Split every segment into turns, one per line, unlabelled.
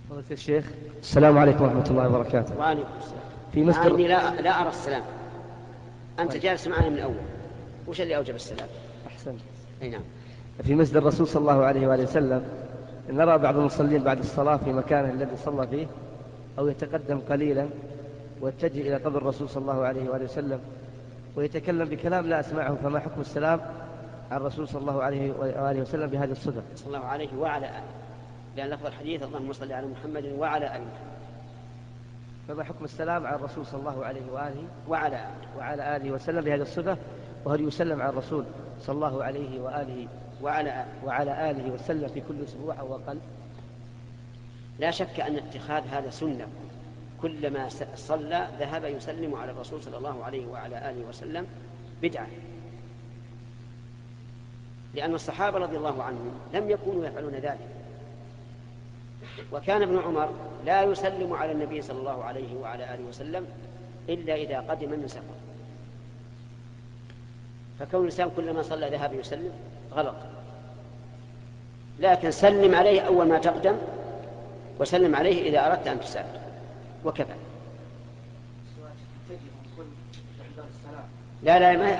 فضيلة الشيخ، السلام عليكم ورحمة الله وبركاته.
وعليكم السلام.
في
مع
مصدر
أني لا أرى السلام. أنت
طيب.
جالس معي من الأول، وش اللي أوجب السلام؟
أحسنت.
أي نعم.
في مسجد الرسول صلى الله عليه وآله وسلم نرى بعض المصلين بعد الصلاة في مكانه الذي صلى فيه أو يتقدم قليلا ويتجه إلى قبر الرسول صلى الله عليه وآله وسلم ويتكلم بكلام لا أسمعه، فما حكم السلام على الرسول صلى الله عليه وآله وسلم بهذه الصفة؟
صلى الله عليه وعلى آله، لأن لفظ الحديث اللهم صل على محمد وعلى آل محمد.
فما حكم السلام على الرسول صلى الله عليه وآله
وعلى
آله وسلم بهذه الصفة؟ وهل يسلم على الرسول صلى الله عليه وآله وعلى آله وسلم في كل أسبوع أو أقل؟
لا شك أن اتخاذ هذا سنة، كلما صلى ذهب يسلم على الرسول صلى الله عليه وعلى آله وسلم بدعة، لأن الصحابة رضي الله عنهم لم يكونوا يفعلون ذلك. وكان ابن عمر لا يسلم على النبي صلى الله عليه وعلى آله وسلم إلا إذا قدم من سفر، فكون الإنسان كلما صلى ذهب يسلم غلط، لكن سلم عليه أول ما تقدم، وسلم عليه إذا أردت أن تسافر، وكفى. لا ما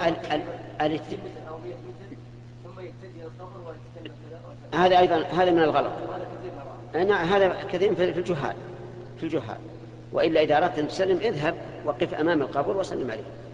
هذا أيضا هذا من الغلط. هذا كثير في الجهال. وإلا إذا أردت أن تسلم اذهب وقف أمام القبر وسلم عليه.